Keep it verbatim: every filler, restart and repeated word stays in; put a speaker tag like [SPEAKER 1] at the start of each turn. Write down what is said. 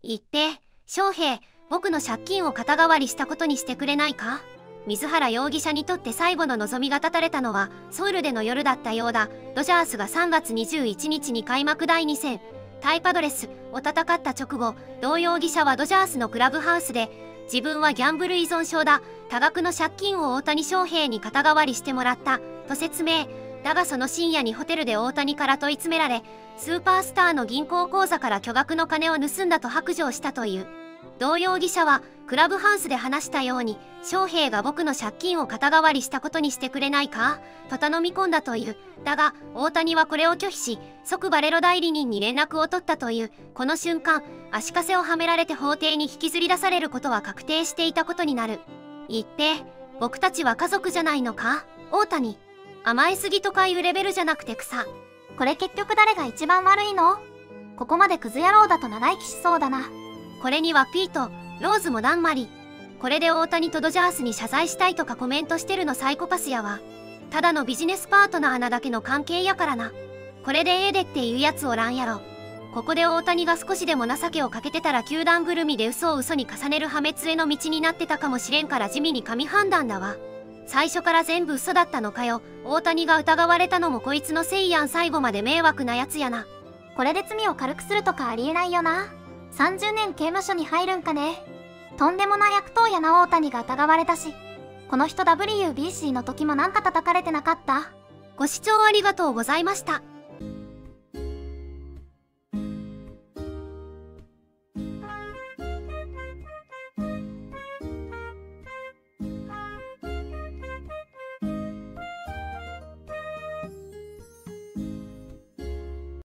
[SPEAKER 1] 言って、翔平、僕の借金を肩代わりしたことにしてくれないか？水原容疑者にとって最後の望みが絶たれたのはソウルでの夜だったようだ。ドジャースがさんがつにじゅういちにちに開幕だいに戦、対パドレスを戦った直後、同容疑者はドジャースのクラブハウスで、自分はギャンブル依存症だ、多額の借金を大谷翔平に肩代わりしてもらったと説明。だがその深夜にホテルで大谷から問い詰められ、スーパースターの銀行口座から巨額の金を盗んだと白状したという。同容疑者はクラブハウスで話したように、翔平が僕の借金を肩代わりしたことにしてくれないかと頼み込んだという。だが大谷はこれを拒否し、即バレロ代理人に連絡を取ったという。この瞬間、足かせをはめられて法廷に引きずり出されることは確定していたことになる。言って、僕たちは家族じゃないのか、大谷。甘えすぎとかいうレベルじゃなくて草。
[SPEAKER 2] これ結局誰が一番悪いの？ここまでクズ野郎だと長生きしそうだな。
[SPEAKER 1] これにはピート、ローズもだんまり。これで大谷とドジャースに謝罪したいとかコメントしてるのサイコパスやわ。ただのビジネスパートナーなだけの関係やからな。これでええでっていうやつおらんやろ。ここで大谷が少しでも情けをかけてたら球団ぐるみで嘘を嘘に重ねる破滅への道になってたかもしれんから地味に神判断だわ。最初から全部嘘だったのかよ。大谷が疑われたのもこいつのせいやん。最後まで迷惑なやつやな。
[SPEAKER 2] これで罪を軽くするとかありえないよな。さんじゅうねん刑務所に入るんかね。とんでもない悪党やな。大谷が疑われたし、この人 ダブリュービーシー の時もなんか叩かれてなかった？
[SPEAKER 1] ご視聴ありがとうございました。